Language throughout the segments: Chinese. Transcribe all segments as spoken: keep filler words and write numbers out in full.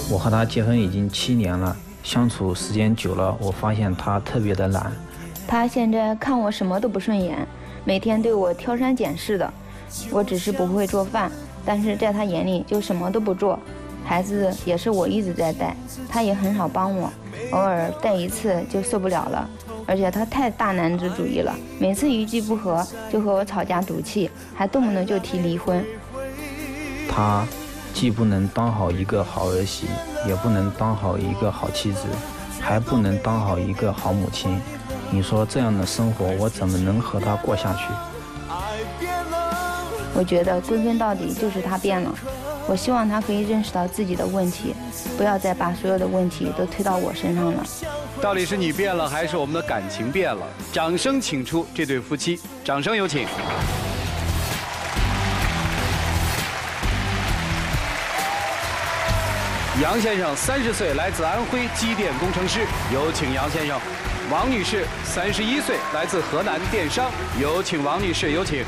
我和他结婚已经七年了，相处时间久了，我发现他特别的懒。 他现在看我什么都不顺眼，每天对我挑三拣四的。我只是不会做饭，但是在他眼里就什么都不做。孩子也是我一直在带，他也很少帮我，偶尔带一次就受不了了。而且他太大男子主义了，每次一句不合就和我吵架赌气，还动不动就提离婚。 他既不能当好一个好儿媳，也不能当好一个好妻子，还不能当好一个好母亲。你说这样的生活，我怎么能和他过下去？ 我觉得归根到底就是他变了。我希望他可以认识到自己的问题，不要再把所有的问题都推到我身上了。 到底是你变了，还是我们的感情变了？掌声请出这对夫妻，掌声有请。杨先生三十岁，来自安徽，机电工程师，有请杨先生。王女士三十一岁，来自河南，电商，有请王女士，有请。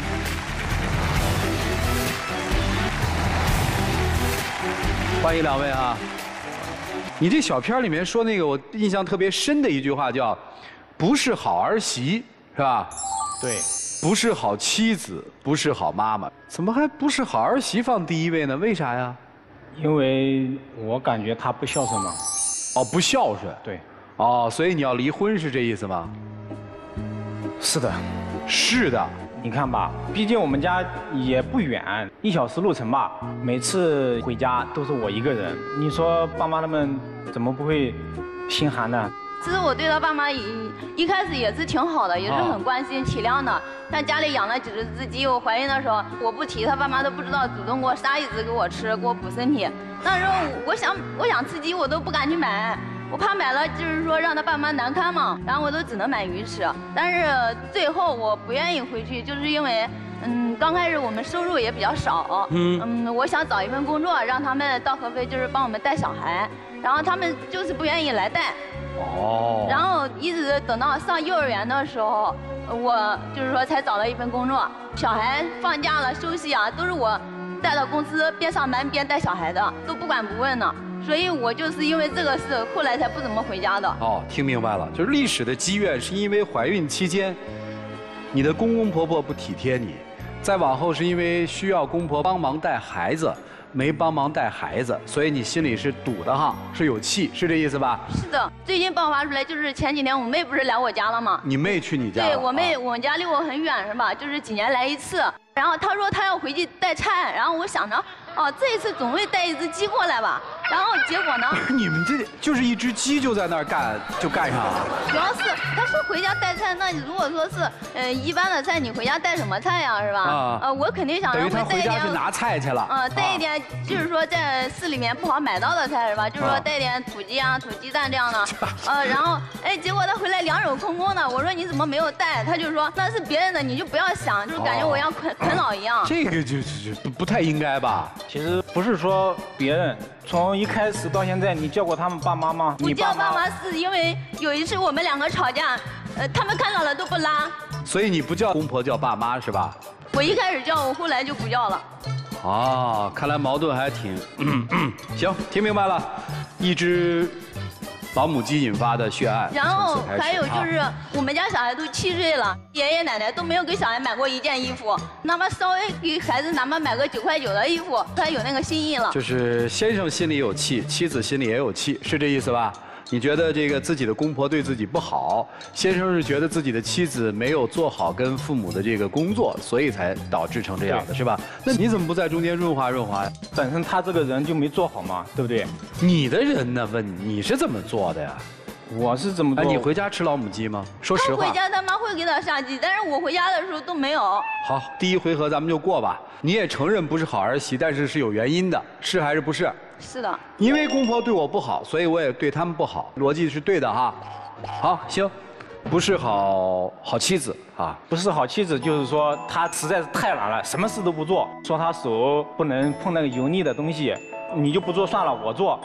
欢迎两位啊！你这小片里面说那个我印象特别深的一句话叫“不是好儿媳”，是吧？ 对， 不是好妻子，不是好妈妈，怎么还不是好儿媳放第一位呢？为啥呀？ 因为我感觉他不孝顺嘛。 哦，不孝顺。 对。 哦，所以你要离婚是这意思吗？ 是的。 是的。 你看吧，毕竟我们家也不远，一小时路程吧。每次回家都是我一个人，你说爸妈他们怎么不会心寒呢？ 其实我对他爸妈一一开始也是挺好的，也是很关心体谅的。像家里养了几只鸡，我怀孕的时候我不提，他爸妈都不知道，主动给我杀一只给我吃，给我补身体。那时候我想我想吃鸡，我都不敢去买。我怕买了，就是说让他爸妈难堪嘛，然后我都只能买鱼吃。但是最后我不愿意回去，就是因为，嗯，刚开始我们收入也比较少，嗯嗯，我想找一份工作，让他们到合肥就是帮我们带小孩，然后他们就是不愿意来带。哦。然后一直等到上幼儿园的时候，我就是说才找了一份工作，小孩放假了休息啊，都是我带到公司边上班边带小孩的，都不管不问呢。所以我就是因为这个事，后来才不怎么回家的。 哦，听明白了，就是历史的积怨，是因为怀孕期间，你的公公婆婆不体贴你，再往后是因为需要公婆帮忙带孩子，没帮忙带孩子，所以你心里是堵得慌，是有气，是这意思吧？ 是的，最近爆发出来就是前几年我妹不是来我家了吗？ 你妹去你家了？ 对，我妹，我们家离我很远是吧？就是几年来一次。然后她说她要回去带菜，然后我想着，哦，这一次总会带一只鸡过来吧。然后结果呢？ 你们这就是一只鸡就在那儿干，就干上了。 主要是他说回家带菜，那你如果说是呃一般的菜，你回家带什么菜呀，是吧？啊。呃，我肯定想着会带一点。 等于他回家去拿菜去了。 嗯，带一点就是说在市里面不好买到的菜是吧？就是说带点土鸡啊、土鸡蛋这样的。呃，然后哎，结果他回来两手空空的。我说你怎么没有带？他就说那是别人的，你就不要想，就是感觉我要啃啃老一样。 这个就就不不太应该吧？ 其实不是说别人。从一开始到现在，你叫过他们爸妈吗？ 不叫爸妈是因为有一次我们两个吵架，呃，他们看到了都不拉。 所以你不叫公婆叫爸妈是吧？ 我一开始叫，我后来就不叫了。 哦，看来矛盾还挺……嗯嗯，行，听明白了，一只老母鸡引发的血案。 然后还有就是我们家小孩都七岁了，爷爷奶奶都没有给小孩买过一件衣服，哪怕稍微给孩子哪怕买个九块九的衣服，他有那个心意了。 就是先生心里有气，妻子心里也有气，是这意思吧？你觉得这个自己的公婆对自己不好，先生是觉得自己的妻子没有做好跟父母的这个工作，所以才导致成这样的，是吧？那你怎么不在中间润滑润滑呀？ 本身他这个人就没做好嘛，对不对？ 你的人呢？问你，你是怎么做的呀？ 我是怎么做？ 哎，你回家吃老母鸡吗？说实话。 他回家他妈会给他杀鸡，但是我回家的时候都没有。 好，第一回合咱们就过吧。你也承认不是好儿媳，但是是有原因的，是还是不是？ 是的。 因为公婆对我不好，所以我也对他们不好，逻辑是对的哈。好，行，不是好好妻子啊， 不是好妻子，就是说她实在是太懒了，什么事都不做，说她手不能碰那个油腻的东西，你就不做算了，我做。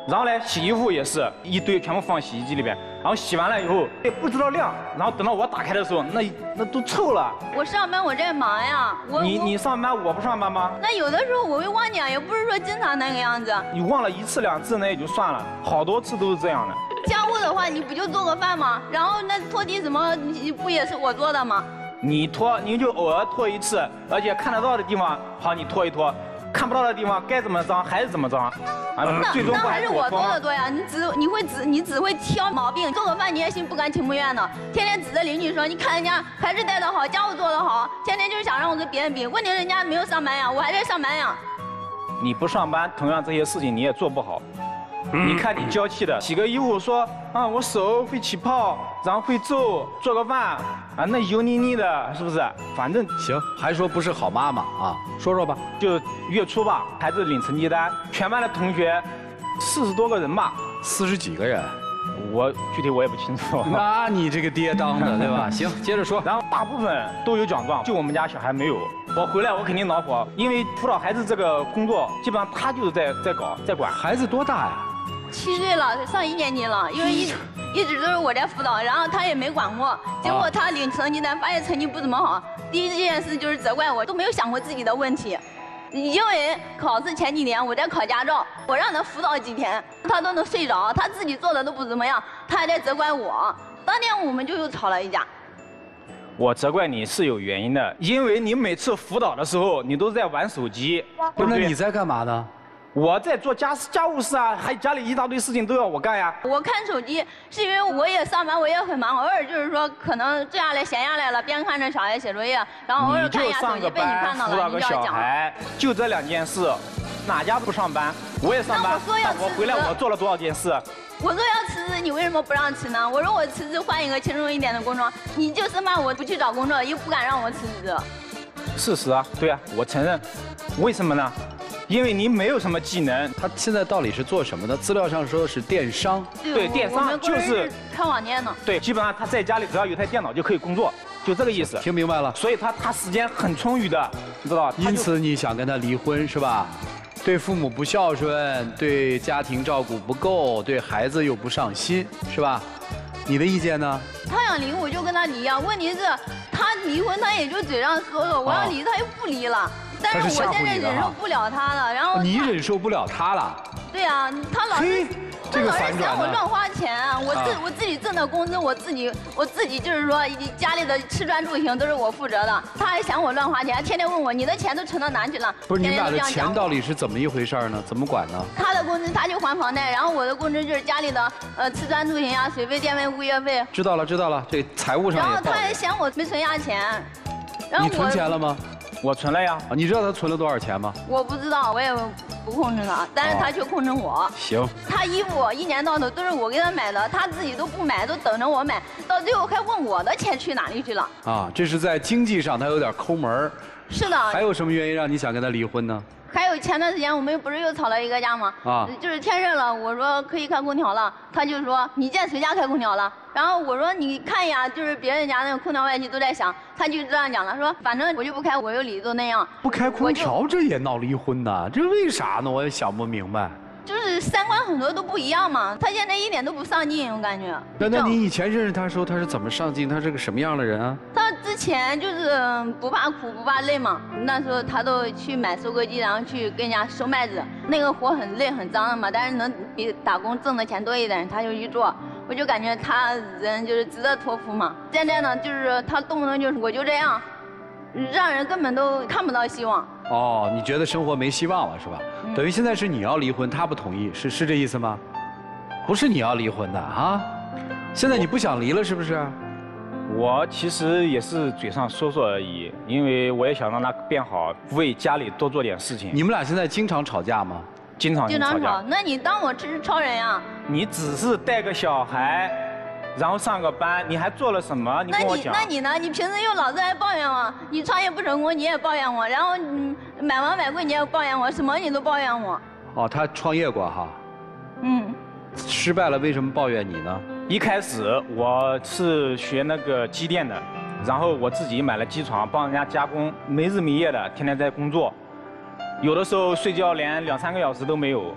然后呢，洗衣服也是一堆全部放洗衣机里边，然后洗完了以后也不知道晾，然后等到我打开的时候，那那都臭了。 我上班我在忙呀，我你我你上班我不上班吗？ 那有的时候我会忘记啊，也不是说经常那个样子。 你忘了一次两次那也就算了，好多次都是这样的。 家务的话，你不就做个饭吗？然后那拖地什么，你不也是我做的吗？ 你拖你就偶尔拖一次，而且看得到的地方好你拖一拖，看不到的地方该怎么脏还是怎么脏，啊， 那最终不那还是我我错吗？ 做的多呀！你只你会只你只会挑毛病，做个饭你也心不甘情不愿的，天天指着邻居说，你看人家还是带的好，家务做得好，天天就是想让我跟别人比。问题人家没有上班呀，我还在上班呀。 你不上班，同样这些事情你也做不好。你看你娇气的，洗个衣服说啊我手会起泡，然后会皱，做个饭啊那油腻腻的，是不是？反正行，还说不是好妈妈啊？说说吧。 就月初吧，孩子领成绩单，全班的同学四十多个人吧， 四十几个人， 我具体我也不清楚。 那你这个爹当的对吧？行，接着说。 然后大部分都有奖状，就我们家小孩没有。我回来我肯定恼火，因为辅导孩子这个工作，基本上他就是在在搞在管。 孩子多大呀？ 七岁了，上一年级了，因为一直一直都是我在辅导，然后他也没管过。结果他领成绩单，发现成绩不怎么好，第一件事就是责怪我，都没有想过自己的问题。因为考试前几天我在考驾照，我让他辅导几天，他都能睡着，他自己做的都不怎么样，他还在责怪我。当天我们就又吵了一架。 我责怪你是有原因的，因为你每次辅导的时候，你都是在玩手机，对不对？ 那你在干嘛呢？ 我在做家事家务事啊，还家里一大堆事情都要我干呀。 我看手机是因为我也上班，我也很忙，偶尔就是说可能坐下来闲下来了，边看着小孩写作业，然后偶尔看一下手机，被你看到了，你就要讲。 就这两件事，哪家不上班？我也上班，但我回来我做了多少件事？ 我说要辞职，你为什么不让辞呢？我说我辞职换一个轻松一点的工作，你就是骂我不去找工作，又不敢让我辞职。 事实啊，对啊，我承认。为什么呢？因为你没有什么技能。 他现在到底是做什么的？资料上说是电商。 对，电商就是开网店的。 对，基本上他在家里只要有台电脑就可以工作，就这个意思。 听明白了。 所以他他时间很充裕的，你知道吧？ 因此你想跟他离婚是吧？对父母不孝顺，对家庭照顾不够，对孩子又不上心，是吧？你的意见呢？ 他想离我就跟他离啊，问题是他离婚他也就嘴上说说，我要离他又不离了。但是我现在忍受不了他了，然后你忍受不了他了？ 对啊，他老是他老是想我乱花钱，我自我自己挣的工资，我自己我自己就是说家里的吃穿住行都是我负责的，他还想我乱花钱，天天问我你的钱都存到哪去了？ 不是你们俩的钱到底是怎么一回事呢？怎么管呢？ 他的工资他就还房贷，然后我的工资就是家里的呃吃穿住行啊，水费、电费、物业费。 知道了知道了，这财务上也。 然后他还嫌我没存下钱，然后你存钱了吗？ 我存了呀。 啊，你知道他存了多少钱吗？ 我不知道，我也不控制他，但是他却控制我。 行。 他衣服一年到头都是我给他买的，他自己都不买，都等着我买，到最后还问我的钱去哪里去了。 啊，这是在经济上他有点抠门。 是的。 还有什么原因让你想跟他离婚呢？ 还有前段时间我们不是又吵了一个架吗？啊，就是天热了，我说可以开空调了，他就说你见谁家开空调了？然后我说你看呀，就是别人家那个空调外机都在响，他就这样讲了，说反正我就不开，我有理都那样。 不开空调这也闹离婚呐？这为啥呢？我也想不明白。 就是三观很多都不一样嘛，他现在一点都不上进，我感觉。 那那你以前认识他的时候，他是怎么上进？他是个什么样的人啊？ 他之前就是不怕苦不怕累嘛，那时候他都去买收割机，然后去跟人家收麦子，那个活很累很脏的嘛，但是能比打工挣的钱多一点，他就去做。我就感觉他人就是值得托付嘛。现在呢，就是他动不动就是我就这样，让人根本都看不到希望。 哦，你觉得生活没希望了是吧？嗯、等于现在是你要离婚，他不同意，是是这意思吗？不是你要离婚的啊？现在你不想离了是不是？ 我其实也是嘴上说说而已，因为我也想让他变好，为家里多做点事情。 你们俩现在经常吵架吗？ 经常经常吵。 那你当我是超人呀？ 你只是带个小孩，然后上个班，你还做了什么？你跟我讲。 那你那你呢？你平时又老是爱抱怨我，你创业不成功你也抱怨我，然后你买房买贵你也抱怨我，什么你都抱怨我。 哦，他创业过哈。 嗯。 失败了为什么抱怨你呢？ 一开始我是学那个机电的，然后我自己买了机床，帮人家加工，没日没夜的，天天在工作，有的时候睡觉连两三个小时都没有。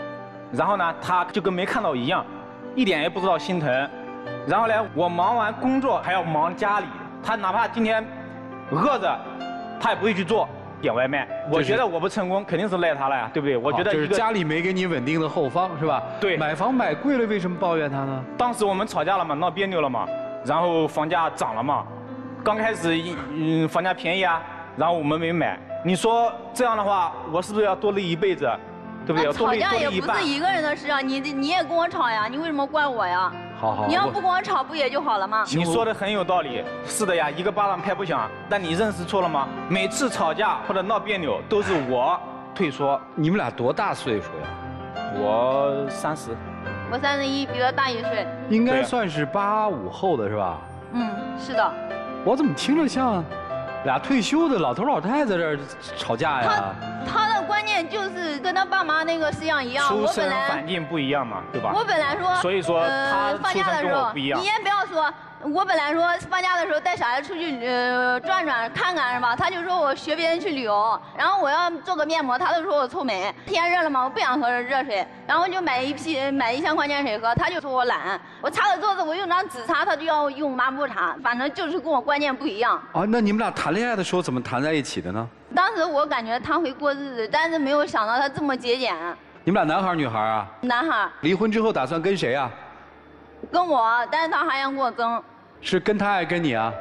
然后呢，他就跟没看到一样，一点也不知道心疼。然后呢，我忙完工作还要忙家里，他哪怕今天饿着，他也不会去做点外卖。我觉得我不成功，肯定是赖他了呀，对不对？我觉得就是家里没给你稳定的后方，是吧？ 对。 买房买贵了，为什么抱怨他呢？ 当时我们吵架了嘛，闹别扭了嘛，然后房价涨了嘛，刚开始嗯房价便宜啊，然后我们没买。你说这样的话，我是不是要多累一辈子？对不对？ 吵架也不是一个人的事啊，你你也跟我吵呀，你为什么怪我呀？ 好好， 你要不跟我吵，不也就好了吗？ 你说的很有道理，是的呀，一个巴掌拍不响。但你认识错了吗？每次吵架或者闹别扭，都是我退缩。 你们俩多大岁数呀？ 我三十， 我三十一，比他大一岁。 应该算是八五后的是吧？ 嗯，是的。 我怎么听着像俩退休的老头老太太在这儿吵架呀？ 他的观念就是跟他爸妈那个思想一样。 出生环境不一样嘛，对吧？ 我本来说， 所以说他放假的时候， 不一样。 你也不要说，我本来说放假的时候带小孩出去呃转转看看是吧？他就说我学别人去旅游，然后我要做个面膜，他都说我臭美。天热了嘛，我不想喝热水，然后就买一批买一箱矿泉水喝，他就说我懒。我擦个桌子，我用张纸擦，他就要用抹布擦，反正就是跟我观念不一样。 啊，那你们俩谈恋爱的时候怎么谈在一起的呢？ 当时我感觉他会过日子，但是没有想到他这么节俭。 你们俩男孩女孩啊？ 男孩。 离婚之后打算跟谁啊？ 跟我，但是他还想跟我争。 是跟他还是跟你啊？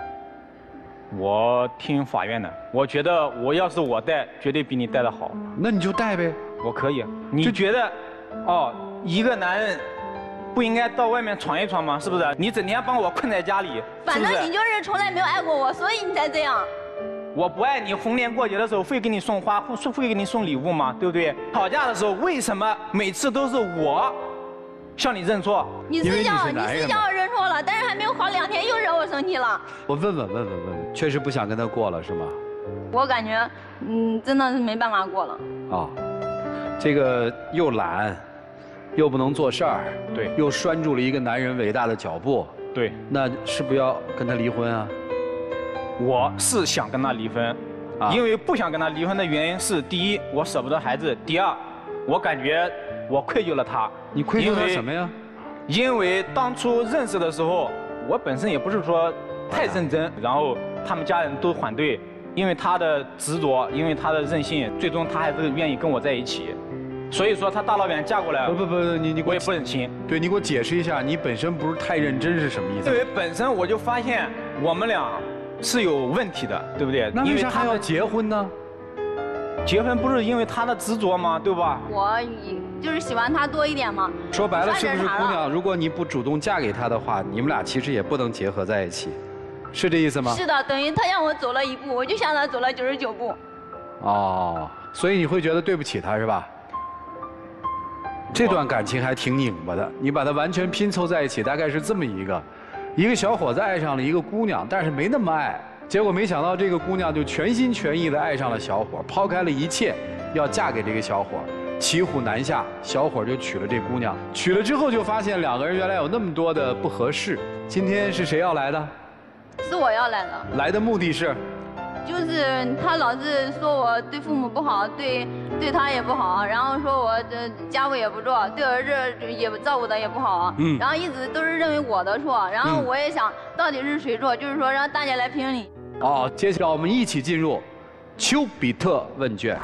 我听法院的，我觉得我要是我带，绝对比你带的好。 那你就带呗， 我可以。你觉得，哦，一个男人不应该到外面闯一闯吗？是不是？你整天把我困在家里， 反正你就是从来没有爱过我，所以你才这样。 我不爱你，逢年过节的时候会给你送花，会会给你送礼物吗？对不对？吵架的时候为什么每次都是我向你认错？ 你是叫你是叫我认错了，但是还没有好两天又惹我生气了。 我问问问问问问，确实不想跟他过了是吗？ 我感觉，嗯，真的是没办法过了。 啊，这个又懒，又不能做事儿， 对， 又拴住了一个男人伟大的脚步， 对， 那是不是要跟他离婚啊？ 我是想跟他离婚，啊、因为不想跟他离婚的原因是：第一，我舍不得孩子；第二，我感觉我愧疚了他。 你愧疚他什么呀？ 因为当初认识的时候，我本身也不是说太认真，然后他们家人都反对，因为他的执着，因为他的任性，最终他还是愿意跟我在一起。所以说他大老远嫁过来， 不不不，你你我也不忍心。 对，你给我解释一下，你本身不是太认真是什么意思？ 因为本身我就发现我们俩是有问题的，对不对？ 那为啥还要结婚呢？ 结婚不是因为他的执着吗？对吧？ 我就是喜欢他多一点嘛。 说白了，是不是姑娘？如果你不主动嫁给他的话，你们俩其实也不能结合在一起，是这意思吗？ 是的，等于他让我走了一步，我就向他走了九十九步。 哦，所以你会觉得对不起他是吧？这段感情还挺拧巴的，你把它完全拼凑在一起，大概是这么一个：一个小伙子爱上了一个姑娘，但是没那么爱。结果没想到这个姑娘就全心全意地爱上了小伙，抛开了一切，要嫁给这个小伙。骑虎难下，小伙就娶了这姑娘。娶了之后就发现两个人原来有那么多的不合适。今天是谁要来的？ 是我要来的。 来的目的是？ 就是他老是说我对父母不好，对对他也不好，然后说我这家务也不做，对儿子也照顾的也不好，嗯，然后一直都是认为我的错，然后我也想到底是谁错，就是说让大家来评理。 哦，接下来我们一起进入丘比特问卷。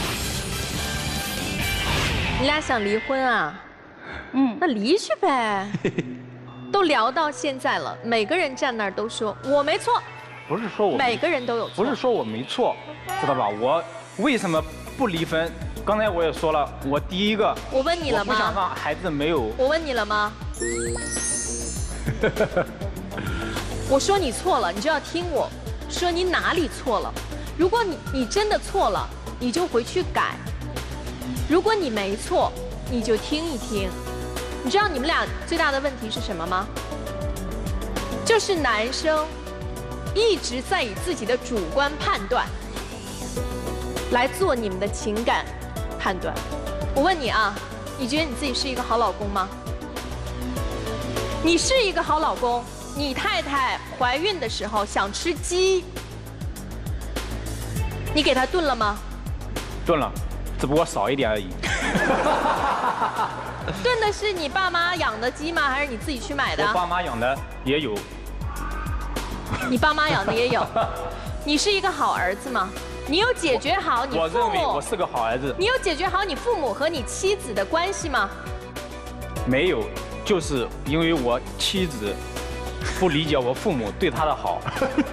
你俩想离婚啊？嗯，那离去呗。都聊到现在了，每个人站那儿都说我没错。 不是说我每个人都有错， 不是说我没错，知道吧？我为什么不离婚？刚才我也说了，我第一个， 我问你了吗？ 我不想让孩子没有。 我问你了吗？我说你错了，你就要听我说你哪里错了。如果你你真的错了，你就回去改；如果你没错，你就听一听。你知道你们俩最大的问题是什么吗？就是男生一直在以自己的主观判断来做你们的情感判断。我问你啊，你觉得你自己是一个好老公吗？你是一个好老公，你太太怀孕的时候想吃鸡，你给她炖了吗？ 炖了，只不过少一点而已。 炖的是你爸妈养的鸡吗？还是你自己去买的？ 我爸妈养的也有。 你爸妈养的也有。你是一个好儿子吗？你有解决好你父母？ 我认为我是个好儿子。 你有解决好你父母和你妻子的关系吗？ 没有，就是因为我妻子不理解我父母对她的好。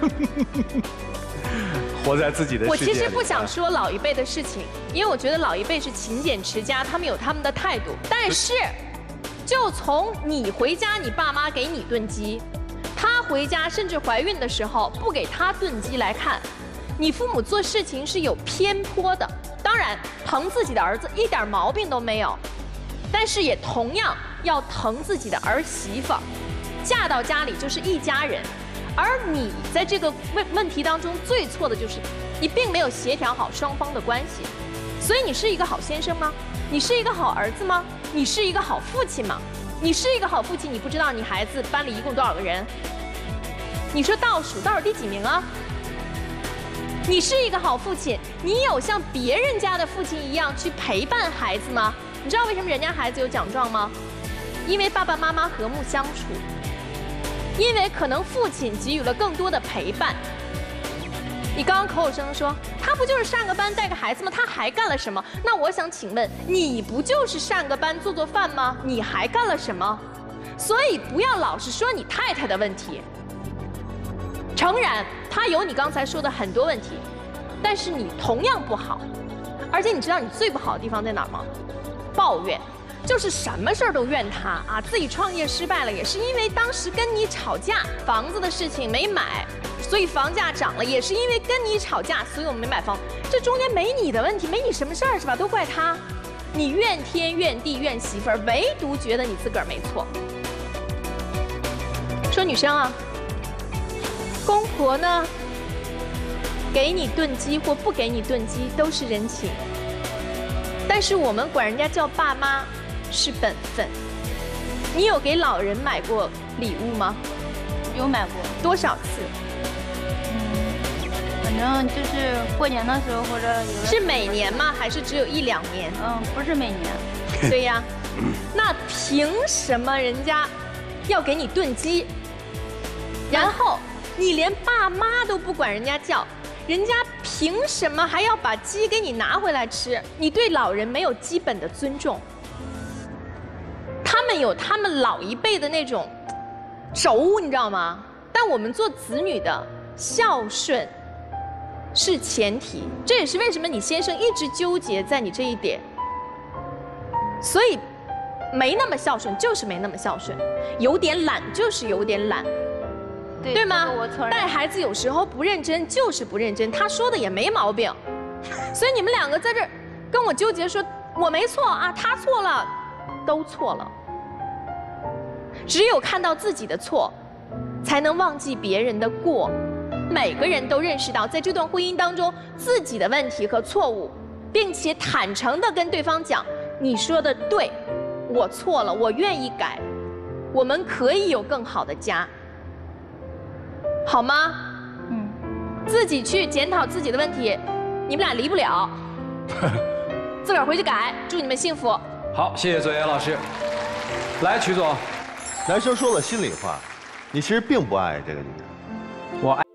活在自己的世界里。 我其实不想说老一辈的事情，因为我觉得老一辈是勤俭持家，他们有他们的态度。但是，就从你回家，你爸妈给你炖鸡，他回家甚至怀孕的时候不给他炖鸡来看，你父母做事情是有偏颇的。当然，疼自己的儿子一点毛病都没有，但是也同样要疼自己的儿媳妇，嫁到家里就是一家人。而你在这个问问题当中最错的就是你并没有协调好双方的关系，所以你是一个好先生吗？你是一个好儿子吗？你是一个好父亲吗？你是一个好父亲，你不知道你孩子班里一共多少个人？你说倒数倒数第几名啊？你是一个好父亲，你有像别人家的父亲一样去陪伴孩子吗？你知道为什么人家孩子有奖状吗？因为爸爸妈妈和睦相处。因为可能父亲给予了更多的陪伴。你刚刚口口声声说他不就是上个班带个孩子吗？他还干了什么？那我想请问，你不就是上个班做做饭吗？你还干了什么？所以不要老是说你太太的问题。诚然，她有你刚才说的很多问题，但是你同样不好。而且你知道你最不好的地方在哪儿吗？抱怨。就是什么事儿都怨他啊！自己创业失败了，也是因为当时跟你吵架，房子的事情没买，所以房价涨了，也是因为跟你吵架，所以我们没买房。这中间没你的问题，没你什么事儿是吧？都怪他，你怨天怨地怨媳妇儿，唯独觉得你自个儿没错。说女生啊，公婆呢，给你炖鸡或不给你炖鸡都是人情，但是我们管人家叫爸妈。是本分。你有给老人买过礼物吗？ 有买过。 多少次？ 嗯，反正就是过年的时候或者有的。 是每年吗？还是只有一两年？ 嗯，不是每年。 对呀。那凭什么人家要给你炖鸡？然后你连爸妈都不管人家叫，人家凭什么还要把鸡给你拿回来吃？你对老人没有基本的尊重。他们有他们老一辈的那种轴，你知道吗？但我们做子女的孝顺是前提，这也是为什么你先生一直纠结在你这一点。所以没那么孝顺就是没那么孝顺，有点懒就是有点懒， 对, 对吗？ 我承认。 带孩子有时候不认真就是不认真，他说的也没毛病。所以你们两个在这儿跟我纠结说我没错啊，他错了，都错了。只有看到自己的错，才能忘记别人的过。每个人都认识到，在这段婚姻当中自己的问题和错误，并且坦诚地跟对方讲：“你说的对，我错了，我愿意改，我们可以有更好的家，好吗？”嗯，自己去检讨自己的问题，你们俩离不了，自个儿回去改。祝你们幸福。 好，谢谢左岩老师。来，曲总。 男生说了心里话，你其实并不爱这个女人。 我爱。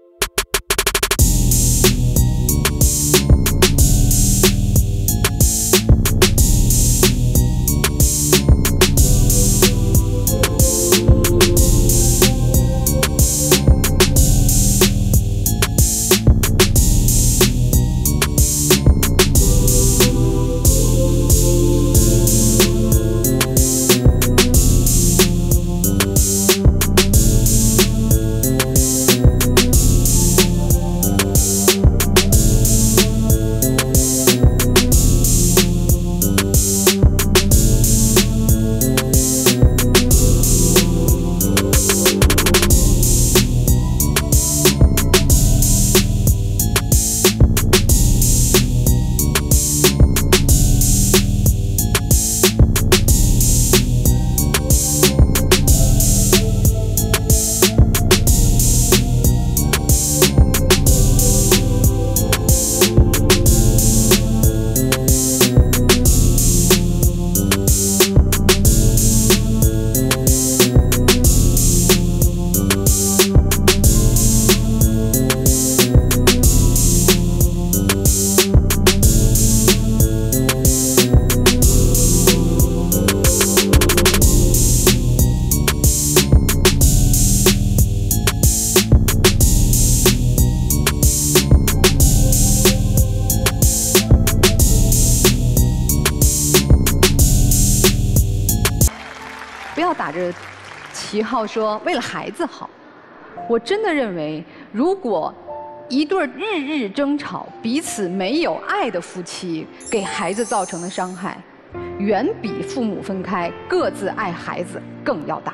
不要打着旗号说为了孩子好。我真的认为，如果一对日日争吵、彼此没有爱的夫妻给孩子造成的伤害，远比父母分开各自爱孩子更要大。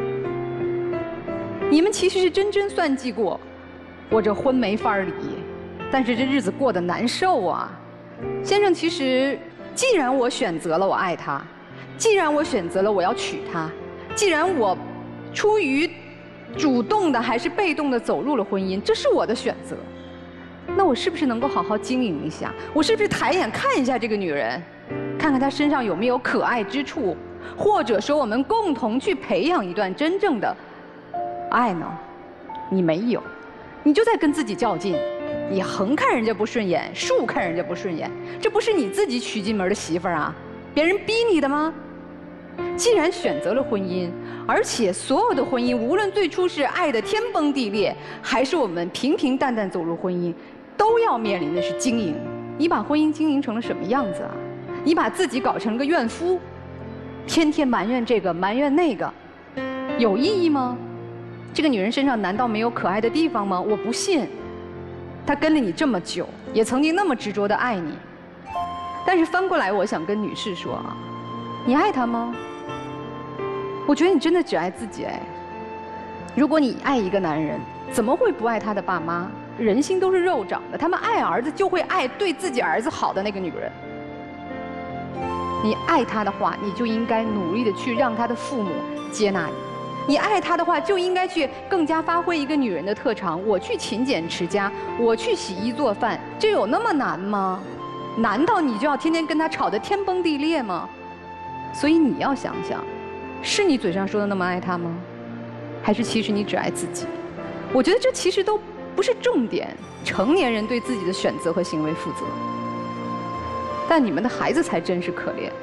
你们其实是真真算计过，我这婚没法离，但是这日子过得难受啊。先生，其实既然我选择了我爱他，既然我选择了我要娶她，既然我出于主动的还是被动的走入了婚姻，这是我的选择，那我是不是能够好好经营一下？我是不是抬眼看一下这个女人，看看她身上有没有可爱之处，或者说我们共同去培养一段真正的爱呢？你没有，你就在跟自己较劲，你横看人家不顺眼，竖看人家不顺眼，这不是你自己娶进门的媳妇儿啊？别人逼你的吗？既然选择了婚姻，而且所有的婚姻，无论最初是爱的天崩地裂，还是我们平平淡淡走入婚姻，都要面临的是经营。你把婚姻经营成了什么样子啊？你把自己搞成了个怨妇，天天埋怨这个埋怨那个，有意义吗？这个女人身上难道没有可爱的地方吗？我不信。她跟了你这么久，也曾经那么执着地爱你，但是翻过来，我想跟女士说啊，你爱她吗？我觉得你真的只爱自己哎。如果你爱一个男人，怎么会不爱他的爸妈？人心都是肉长的，他们爱儿子就会爱对自己儿子好的那个女人。你爱他的话，你就应该努力的去让他的父母接纳你。你爱他的话，就应该去更加发挥一个女人的特长。我去勤俭持家，我去洗衣做饭，这有那么难吗？难道你就要天天跟他吵得天崩地裂吗？所以你要想想，是你嘴上说的那么爱他吗？还是其实你只爱自己？我觉得这其实都不是重点。成年人对自己的选择和行为负责，但你们的孩子才真是可怜。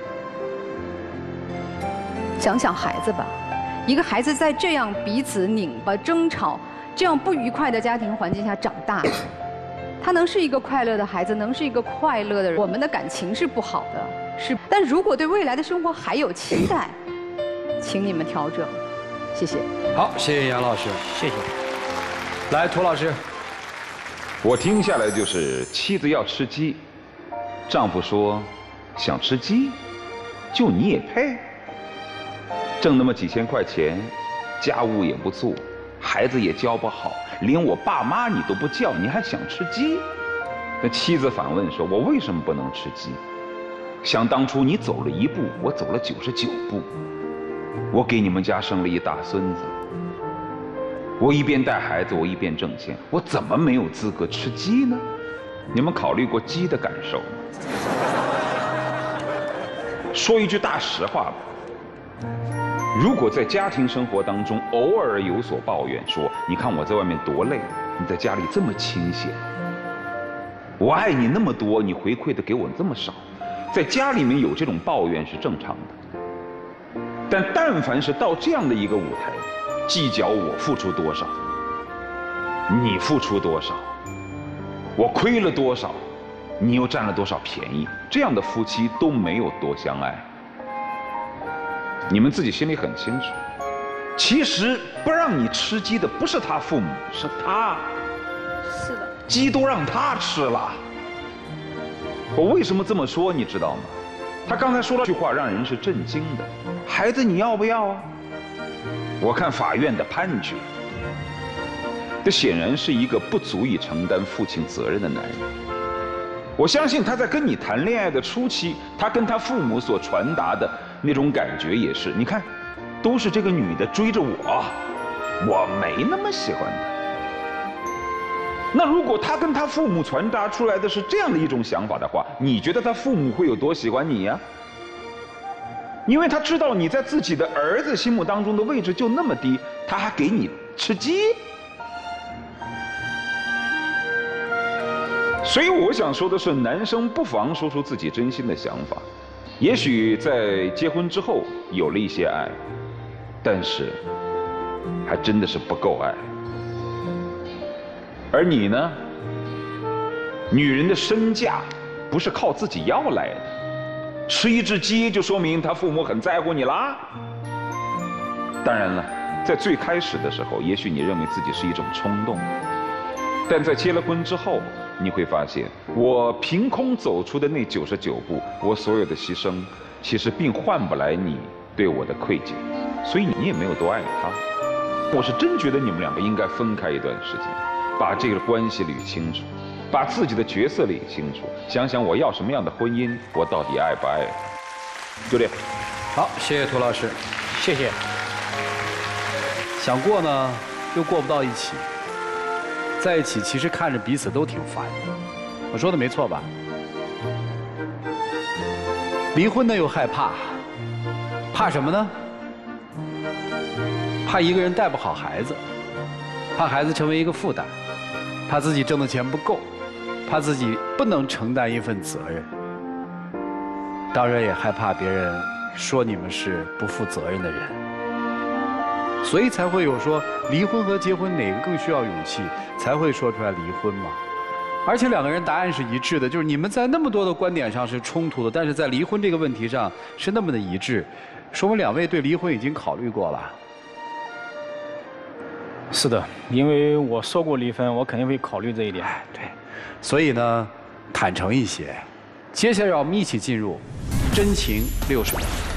想想孩子吧，一个孩子在这样彼此拧巴、争吵、这样不愉快的家庭环境下长大，他能是一个快乐的孩子，能是一个快乐的人。我们的感情是不好的，是。但如果对未来的生活还有期待，请你们调整。谢谢。 好，谢谢杨老师， 谢谢。 来，涂老师。 我听下来就是妻子要吃鸡，丈夫说想吃鸡，就你也配？挣那么几千块钱，家务也不做，孩子也教不好，连我爸妈你都不叫，你还想吃鸡？那妻子反问说：“我为什么不能吃鸡？想当初你走了一步，我走了九十九步，我给你们家生了一大孙子。我一边带孩子，我一边挣钱，我怎么没有资格吃鸡呢？你们考虑过鸡的感受吗？说一句大实话吧，如果在家庭生活当中偶尔有所抱怨，说你看我在外面多累，你在家里这么清闲，我爱你那么多，你回馈的给我这么少，在家里面有这种抱怨是正常的。但但凡是到这样的一个舞台，计较我付出多少，你付出多少，我亏了多少，你又占了多少便宜，这样的夫妻都没有多相爱。你们自己心里很清楚，其实不让你吃鸡的不是他父母，是他。 是的， 鸡都让他吃了。我为什么这么说，你知道吗？他刚才说了句话，让人是震惊的。孩子你要不要啊？我看法院的判决，这显然是一个不足以承担父亲责任的男人。我相信他在跟你谈恋爱的初期，他跟他父母所传达的那种感觉也是，你看，都是这个女的追着我，我没那么喜欢她。那如果他跟他父母传达出来的是这样的一种想法的话，你觉得他父母会有多喜欢你呀？因为他知道你在自己的儿子心目当中的位置就那么低，他还给你吃鸡。所以我想说的是，男生不妨说出自己真心的想法。也许在结婚之后有了一些爱，但是还真的是不够爱。而你呢？女人的身价不是靠自己要来的，吃一只鸡就说明她父母很在乎你啦。 当然了，在最开始的时候，也许你认为自己是一种冲动，但在结了婚之后，你会发现，我凭空走出的那九十九步，我所有的牺牲，其实并换不来你对我的愧疚，所以你也没有多爱他。我是真觉得你们两个应该分开一段时间，把这个关系捋清楚，把自己的角色理清楚，想想我要什么样的婚姻，我到底爱不爱他。就这样。 好，谢谢涂老师， 谢谢。 想过呢，又过不到一起，在一起其实看着彼此都挺烦的。我说的没错吧？离婚呢又害怕，怕什么呢？怕一个人带不好孩子，怕孩子成为一个负担，怕自己挣的钱不够，怕自己不能承担一份责任。当然也害怕别人说你们是不负责任的人，所以才会有说离婚和结婚哪个更需要勇气，才会说出来离婚嘛。而且两个人答案是一致的，就是你们在那么多的观点上是冲突的，但是在离婚这个问题上是那么的一致，说明两位对离婚已经考虑过了。 是的，因为我说过离婚，我肯定会考虑这一点。 对，所以呢，坦诚一些。接下来我们一起进入真情六十秒。